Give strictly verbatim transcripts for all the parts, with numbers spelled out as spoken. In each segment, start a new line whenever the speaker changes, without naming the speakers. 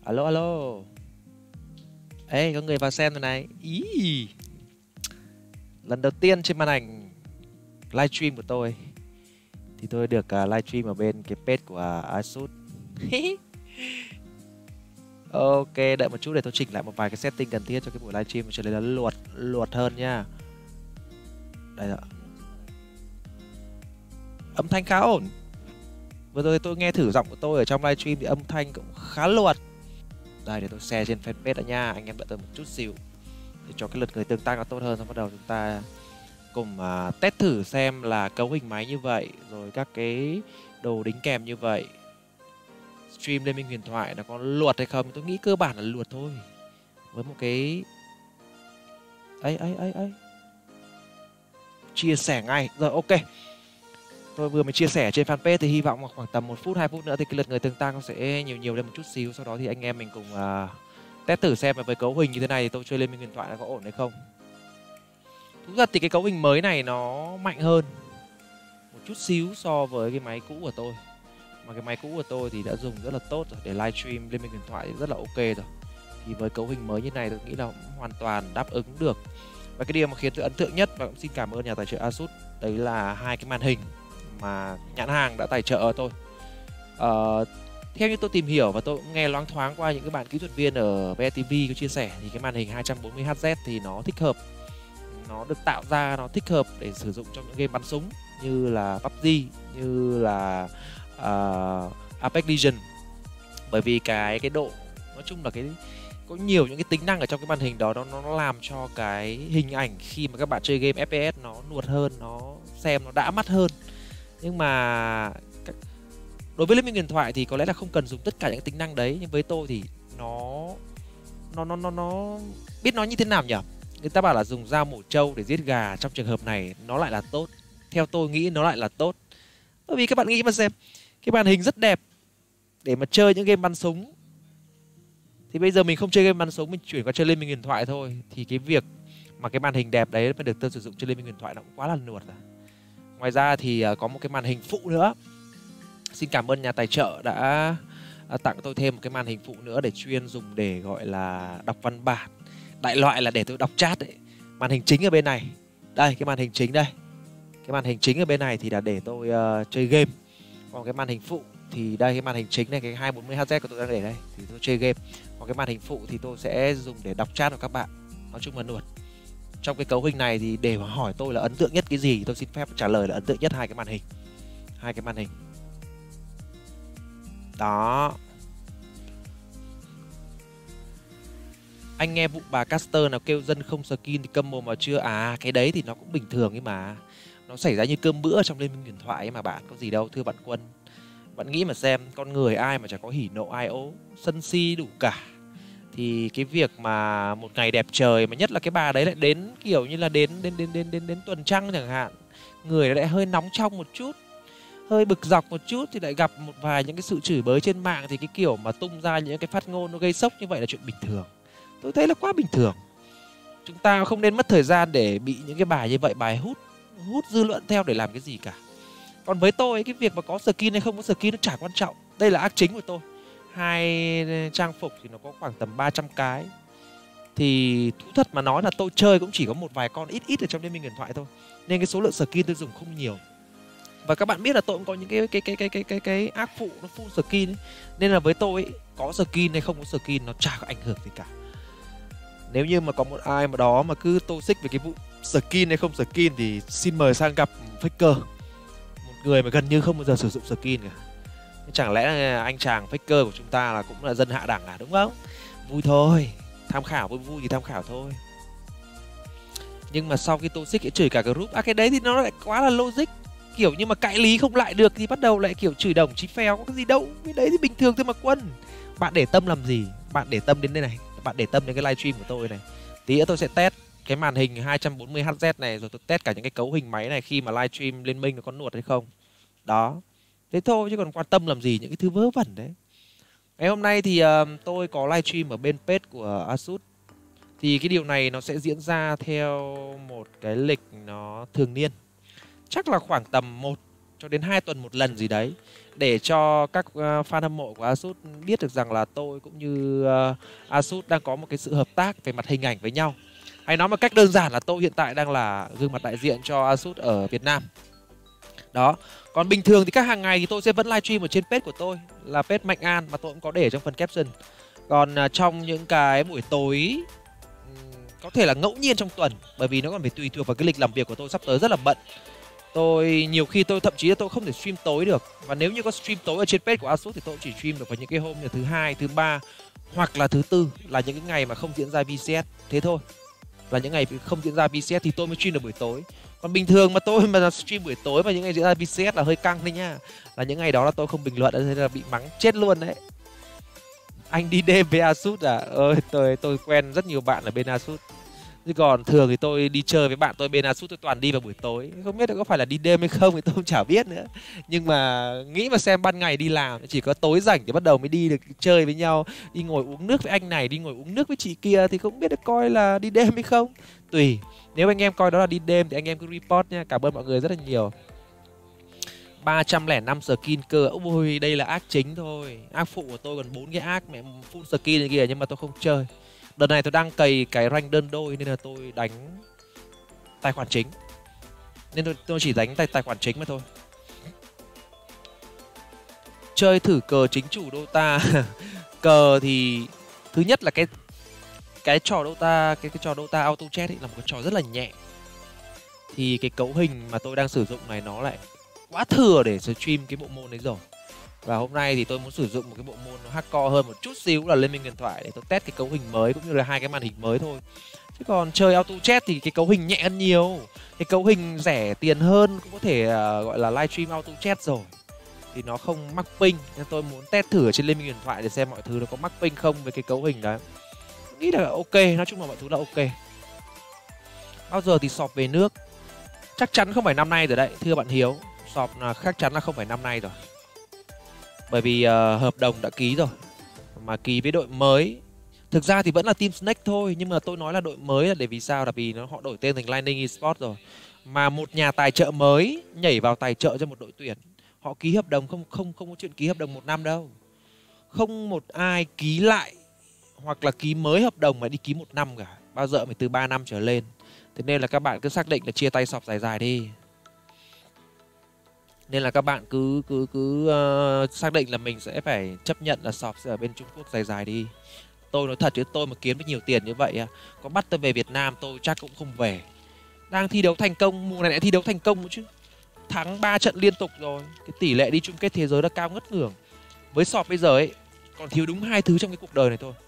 Alo alo. Ê, có người vào xem rồi này. Ý. Lần đầu tiên trên màn ảnh livestream của tôi thì tôi được uh, livestream ở bên cái page của uh, Asus. Ok, đợi một chút để tôi chỉnh lại một vài cái setting cần thiết cho cái buổi livestream trở nên là luột luột hơn nha. Đây rồi. Âm thanh khá ổn. Vừa rồi tôi nghe thử giọng của tôi ở trong livestream thì âm thanh cũng khá luột. Đây, để tôi share trên fanpage đã nha. Anh em đợi tôi một chút xíu để cho cái lượt người tương tác nó tốt hơn. Xong bắt đầu chúng ta cùng uh, test thử xem là cấu hình máy như vậy, rồi các cái đồ đính kèm như vậy, stream Liên Minh Huyền Thoại nó có luột hay không. Tôi nghĩ cơ bản là luột thôi. Với một cái ấy ấy ấy ấy chia sẻ ngay rồi. Ok, tôi vừa mới chia sẻ trên fanpage thì hy vọng khoảng tầm một phút hai phút nữa thì cái lượt người tương tác nó sẽ nhiều nhiều lên một chút xíu. Sau đó thì anh em mình cùng uh, test thử xem là với cấu hình như thế này thì tôi chơi Liên Minh Huyền Thoại nó có ổn hay không. Thú thật thì cái cấu hình mới này nó mạnh hơn một chút xíu so với cái máy cũ của tôi. Mà cái máy cũ của tôi thì đã dùng rất là tốt rồi để livestream Liên Minh Huyền Thoại thì rất là ok rồi. Thì với cấu hình mới như này tôi nghĩ là cũng hoàn toàn đáp ứng được. Và cái điều mà khiến tôi ấn tượng nhất, và cũng xin cảm ơn nhà tài trợ Asus, đấy là hai cái màn hình mà nhãn hàng đã tài trợ tôi. uh, Theo như tôi tìm hiểu và tôi cũng nghe loáng thoáng qua những cái bạn kỹ thuật viên ở vê tê vê có chia sẻ thì cái màn hình hai trăm bốn mươi héc thì nó thích hợp, nó được tạo ra, nó thích hợp để sử dụng trong những game bắn súng như là pê u bê giê, như là uh, Apex Legends. Bởi vì cái cái độ, nói chung là cái có nhiều những cái tính năng ở trong cái màn hình đó, nó nó làm cho cái hình ảnh khi mà các bạn chơi game ép pê ét nó nuột hơn, nó xem nó đã mắt hơn. Nhưng mà đối với Liên Minh Huyền Thoại thì có lẽ là không cần dùng tất cả những tính năng đấy, nhưng với tôi thì nó nó nó nó nó biết nói như thế nào nhỉ? Người ta bảo là dùng dao mổ trâu để giết gà, trong trường hợp này nó lại là tốt. Theo tôi nghĩ nó lại là tốt. Bởi vì các bạn nghĩ mà xem, cái màn hình rất đẹp để mà chơi những game bắn súng. Thì bây giờ mình không chơi game bắn súng, mình chuyển qua chơi Liên Minh Huyền Thoại thôi. Thì cái việc mà cái màn hình đẹp đấy mà được tôi sử dụng chơi Liên Minh Huyền Thoại nó cũng quá là nuột rồi. Ngoài ra thì có một cái màn hình phụ nữa. Xin cảm ơn nhà tài trợ đã tặng tôi thêm một cái màn hình phụ nữa để chuyên dùng để gọi là đọc văn bản. Đại loại là để tôi đọc chat đấy. Màn hình chính ở bên này. Đây, cái màn hình chính đây. Cái màn hình chính ở bên này thì là để tôi uh, chơi game. Còn cái màn hình phụ thì đây, cái màn hình chính này, cái hai trăm bốn mươi héc của tôi đang để đây thì tôi chơi game. Còn cái màn hình phụ thì tôi sẽ dùng để đọc chat của các bạn. Nói chung là nuột. Trong cái cấu hình này thì để mà hỏi tôi là ấn tượng nhất cái gì, tôi xin phép trả lời là ấn tượng nhất hai cái màn hình. Hai cái màn hình. Đó. Anh nghe vụ bà caster nào kêu dân không skin thì câm mồm mà chưa? À, cái đấy thì nó cũng bình thường ấy mà. Nó xảy ra như cơm bữa trong Liên Minh Huyền Thoại ấy mà bạn, có gì đâu thưa bạn Quân. Bạn nghĩ mà xem, con người ai mà chả có hỉ nộ ai ố, sân si đủ cả. Thì cái việc mà một ngày đẹp trời mà nhất là cái bà đấy lại đến kiểu như là đến đến đến đến đến, đến tuần trăng chẳng hạn, người lại hơi nóng trong một chút, hơi bực dọc một chút thì lại gặp một vài những cái sự chửi bới trên mạng, thì cái kiểu mà tung ra những cái phát ngôn nó gây sốc như vậy là chuyện bình thường. Tôi thấy là quá bình thường. Chúng ta không nên mất thời gian để bị những cái bài như vậy, bài hút hút dư luận theo để làm cái gì cả. Còn với tôi, cái việc mà có skin hay không có skin nó chả quan trọng. Đây là ác chính của tôi. Hai trang phục thì nó có khoảng tầm ba trăm cái. Thì thú thật mà nói là tôi chơi cũng chỉ có một vài con ít ít ở trong Liên Minh Huyền Thoại thôi. Nên cái số lượng skin tôi dùng không nhiều. Và các bạn biết là tôi cũng có những cái cái cái cái cái cái, cái ác phụ nó full skin ấy. Nên là với tôi ấy, có skin hay không có skin nó chả có ảnh hưởng gì cả. Nếu như mà có một ai mà đó mà cứ tô xích về cái vụ skin hay không skin thì xin mời sang gặp Faker, một người mà gần như không bao giờ sử dụng skin cả. Chẳng lẽ anh chàng Faker của chúng ta là cũng là dân hạ đẳng à, đúng không? Vui thôi, tham khảo vui vui thì tham khảo thôi. Nhưng mà sau khi tô xích chửi cả group, à cái đấy thì nó lại quá là logic. Kiểu như mà cãi lý không lại được thì bắt đầu lại kiểu chửi đồng chí phèo, có cái gì đâu. Cái đấy thì bình thường thôi mà Quân. Bạn để tâm làm gì? Bạn để tâm đến đây này, bạn để tâm đến cái livestream của tôi này. Tí nữa tôi sẽ test cái màn hình hai trăm bốn mươi héc này, rồi tôi test cả những cái cấu hình máy này khi mà livestream Liên Minh nó có nuột hay không. Đó. Thế thôi chứ còn quan tâm làm gì những cái thứ vớ vẩn đấy. Ngày hôm nay thì uh, tôi có livestream ở bên page của Asus. Thì cái điều này nó sẽ diễn ra theo một cái lịch nó thường niên. Chắc là khoảng tầm một cho đến hai tuần một lần gì đấy. để cho các uh, fan hâm mộ của Asus biết được rằng là tôi cũng như uh, Asus đang có một cái sự hợp tác về mặt hình ảnh với nhau. Hay nói một cách đơn giản là tôi hiện tại đang là gương mặt đại diện cho Asus ở Việt Nam. Đó. Còn bình thường thì các hàng ngày thì tôi sẽ vẫn livestream ở trên page của tôi là page Mạnh An, mà tôi cũng có để trong phần caption. Còn uh, trong những cái buổi tối um, có thể là ngẫu nhiên trong tuần, bởi vì nó còn phải tùy thuộc vào cái lịch làm việc của tôi sắp tới rất là bận. Tôi nhiều khi tôi thậm chí là tôi không thể stream tối được. Và nếu như có stream tối ở trên page của Asus thì tôi chỉ stream được vào những cái hôm như thứ hai, thứ ba hoặc là thứ tư, là những cái ngày mà không diễn ra vê xê ét. Thế thôi. Là những ngày không diễn ra vê xê ét thì tôi mới stream được buổi tối. Còn bình thường mà tôi mà stream buổi tối và những ngày diễn ra vê xê ét là hơi căng đấy nha. Là những ngày đó là tôi không bình luận, thế là bị mắng chết luôn đấy. Anh đi đêm với Asus à? Ơi, tôi tôi quen rất nhiều bạn ở bên Asus. Chứ còn thường thì tôi đi chơi với bạn tôi bên Asus tôi toàn đi vào buổi tối. Không biết là có phải là đi đêm hay không thì tôi không chả biết nữa. Nhưng mà nghĩ mà xem ban ngày đi làm, chỉ có tối rảnh thì bắt đầu mới đi được chơi với nhau. Đi ngồi uống nước với anh này, đi ngồi uống nước với chị kia thì không biết được coi là đi đêm hay không. Tùy. Nếu anh em coi đó là đi đêm thì anh em cứ report nha. Cảm ơn mọi người rất là nhiều. ba trăm lẻ năm skin cơ. Ôi, đây là ác chính thôi. Ác phụ của tôi còn bốn cái ác mẹ full skin này kìa, nhưng mà tôi không chơi. Đợt này tôi đang cày cái rank đơn đôi nên là tôi đánh tài khoản chính. Nên tôi, tôi chỉ đánh tài, tài khoản chính mà thôi. Chơi thử cờ chính chủ Dota. Cờ thì thứ nhất là cái cái trò Dota, cái cái trò Dota auto chat ấy là một cái trò rất là nhẹ. Thì cái cấu hình mà tôi đang sử dụng này nó lại quá thừa để stream cái bộ môn đấy rồi. Và hôm nay thì tôi muốn sử dụng một cái bộ môn nó hardcore hơn một chút xíu là Liên Minh Huyền Thoại để tôi test cái cấu hình mới cũng như là hai cái màn hình mới thôi. Chứ còn chơi auto chat thì cái cấu hình nhẹ hơn nhiều. Cái cấu hình rẻ tiền hơn cũng có thể uh, gọi là livestream auto chat rồi. Thì nó không mắc ping, nên tôi muốn test thử ở trên Liên Minh Huyền Thoại để xem mọi thứ nó có mắc ping không với cái cấu hình đấy. Nghĩ là ok, nói chung là mọi thứ là ok. Bao giờ thì sọp về nước? Chắc chắn không phải năm nay rồi đấy, thưa bạn Hiếu. Sọp là chắc chắn là không phải năm nay rồi. Bởi vì uh, hợp đồng đã ký rồi. Mà ký với đội mới. Thực ra thì vẫn là Team Snake thôi. Nhưng mà tôi nói là đội mới là để vì sao? Là vì nó họ đổi tên thành Lightning Esports rồi. Mà một nhà tài trợ mới nhảy vào tài trợ cho một đội tuyển. Họ ký hợp đồng không không không có chuyện ký hợp đồng một năm đâu. Không một ai ký lại hoặc là ký mới hợp đồng mà đi ký một năm cả. Bao giờ phải từ ba năm trở lên. Thế nên là các bạn cứ xác định là chia tay sọp dài dài đi. Nên là các bạn cứ cứ cứ uh, xác định là mình sẽ phải chấp nhận là sọp sẽ ở bên Trung Quốc dài dài đi. Tôi nói thật chứ tôi mà kiếm được nhiều tiền như vậy, có bắt tôi về Việt Nam tôi chắc cũng không về. Đang thi đấu thành công, mùa này lại thi đấu thành công nữa chứ. Thắng ba trận liên tục rồi. Cái tỷ lệ đi chung kết thế giới đã cao ngất ngưởng. Với sọp bây giờ ấy, còn thiếu đúng hai thứ trong cái cuộc đời này thôi.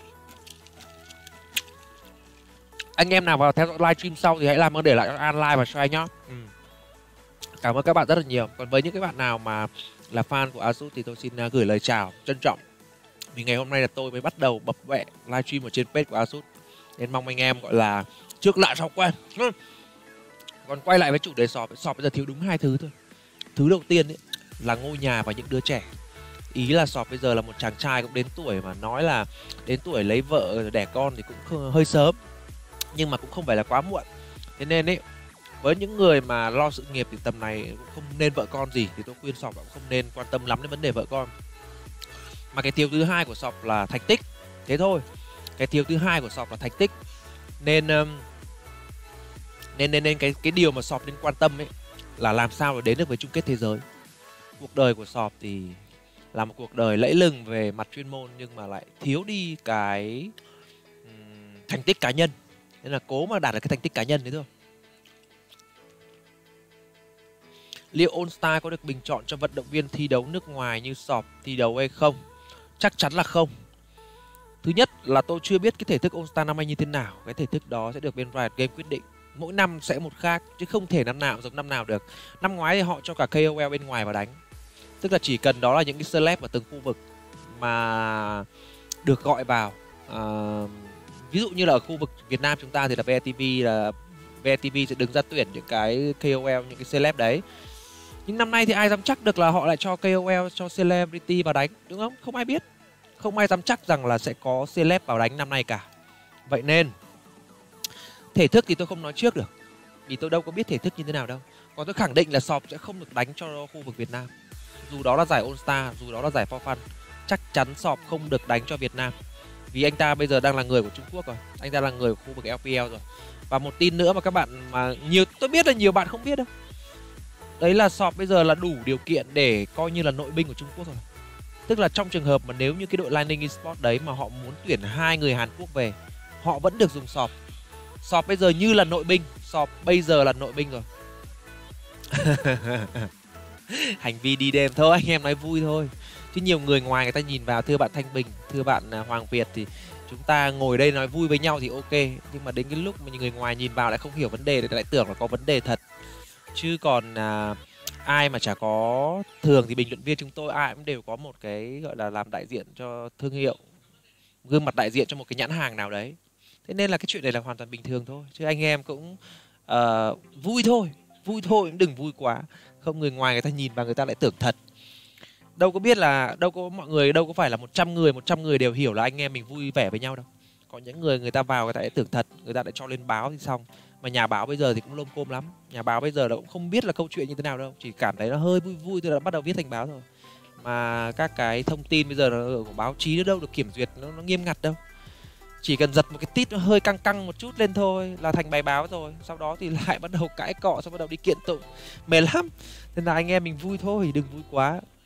Anh em nào vào theo dõi livestream sau thì hãy làm ơn để lại cho An like và share nhá. Ừ. Cảm ơn các bạn rất là nhiều. Còn với những cái bạn nào mà là fan của Asus thì tôi xin gửi lời chào trân trọng. Vì ngày hôm nay là tôi mới bắt đầu bập bẹ livestream ở trên page của Asus. Nên mong anh em gọi là trước lạ sau quen. Còn quay lại với chủ đề sọp, sọp bây giờ thiếu đúng hai thứ thôi. Thứ đầu tiên ấy, là ngôi nhà và những đứa trẻ. Ý là sọp bây giờ là một chàng trai cũng đến tuổi mà nói là đến tuổi lấy vợ đẻ con thì cũng hơi sớm. Nhưng mà cũng không phải là quá muộn. Thế nên ấy, với những người mà lo sự nghiệp thì tầm này cũng không nên vợ con gì, thì tôi khuyên sọp cũng không nên quan tâm lắm đến vấn đề vợ con. Mà cái thiếu thứ hai của sọp là thành tích. Thế thôi. Cái thiếu thứ hai của sọp là thành tích. Nên nên nên, nên cái cái điều mà sọp nên quan tâm ấy là làm sao để đến được với chung kết thế giới. Cuộc đời của sọp thì là một cuộc đời lẫy lừng về mặt chuyên môn nhưng mà lại thiếu đi cái um, thành tích cá nhân. Nên là cố mà đạt được cái thành tích cá nhân đấy thôi. Liệu All Star có được bình chọn cho vận động viên thi đấu nước ngoài như sọp thi đấu hay không? Chắc chắn là không. Thứ nhất là tôi chưa biết cái thể thức All Star năm nay như thế nào. Cái thể thức đó sẽ được bên Riot Games quyết định. Mỗi năm sẽ một khác chứ không thể năm nào giống năm nào được. Năm ngoái thì họ cho cả ca o lờ bên ngoài vào đánh. Tức là chỉ cần đó là những cái celeb ở từng khu vực mà được gọi vào. À, ví dụ như là ở khu vực Việt Nam chúng ta thì là vê e tê vê là vê e tê vê sẽ đứng ra tuyển những cái ca o lờ, những cái celeb đấy. Nhưng năm nay thì ai dám chắc được là họ lại cho ca o lờ, cho celebrity vào đánh, đúng không? Không ai biết. Không ai dám chắc rằng là sẽ có celeb vào đánh năm nay cả. Vậy nên thể thức thì tôi không nói trước được, vì tôi đâu có biết thể thức như thế nào đâu. Còn tôi khẳng định là sọp sẽ không được đánh cho khu vực Việt Nam. dù đó là giải All Star, dù đó là giải For Fun, chắc chắn Sọp không được đánh cho Việt Nam. Vì anh ta bây giờ đang là người của Trung Quốc rồi, anh ta là người của khu vực lờ pê lờ rồi. Và một tin nữa mà các bạn mà nhiều tôi biết là nhiều bạn không biết đâu. Đấy là Sọp bây giờ là đủ điều kiện để coi như là nội binh của Trung Quốc rồi. Tức là trong trường hợp mà nếu như cái đội Lightning Esports đấy mà họ muốn tuyển hai người Hàn Quốc về, họ vẫn được dùng Sọp. Sọp bây giờ như là nội binh, Sọp bây giờ là nội binh rồi. Hành vi đi đêm thôi, anh em nói vui thôi. Chứ nhiều người ngoài người ta nhìn vào, thưa bạn Thanh Bình, thưa bạn Hoàng Việt, thì chúng ta ngồi đây nói vui với nhau thì ok. Nhưng mà đến cái lúc mà người ngoài nhìn vào lại không hiểu vấn đề thì lại tưởng là có vấn đề thật. Chứ còn à, ai mà chả có, thường thì bình luận viên chúng tôi ai cũng đều có một cái gọi là làm đại diện cho thương hiệu, gương mặt đại diện cho một cái nhãn hàng nào đấy. Thế nên là cái chuyện này là hoàn toàn bình thường thôi. Chứ anh em cũng uh, vui thôi, vui thôi, cũng đừng vui quá. Không người ngoài người ta nhìn vào người ta lại tưởng thật. Đâu có biết là, đâu có mọi người, đâu có phải là một trăm người, một trăm người đều hiểu là anh em mình vui vẻ với nhau đâu. Có những người người ta vào người ta lại tưởng thật, người ta lại cho lên báo thì xong. Mà nhà báo bây giờ thì cũng lôm côm lắm. Nhà báo bây giờ là cũng không biết là câu chuyện như thế nào đâu, chỉ cảm thấy nó hơi vui vui thì đã bắt đầu viết thành báo rồi. Mà các cái thông tin bây giờ nó ở của báo chí nó đâu được kiểm duyệt, nó, nó nghiêm ngặt đâu. Chỉ cần giật một cái tít nó hơi căng căng một chút lên thôi là thành bài báo rồi. Sau đó thì lại bắt đầu cãi cọ, xong bắt đầu đi kiện tụng, mệt lắm. Nên là anh em mình vui thôi, đừng vui quá.